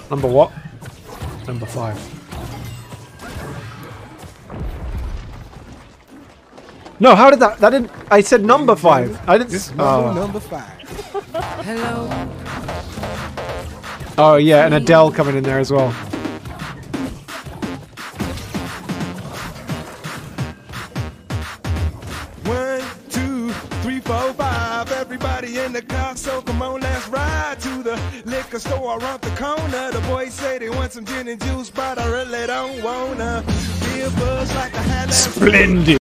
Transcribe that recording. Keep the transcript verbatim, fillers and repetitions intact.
Number what? Number five. No, how did that? That didn't. I said number five. I didn't. This is Oh. number five. Hello. Oh yeah, and Adele coming in there as well. One, two, three, four, five. Everybody in the car, so come on, let's ride to the liquor store around the corner. The boys say they want some gin and juice, but I really don't wanna. Be a buzz like I had last Splendid.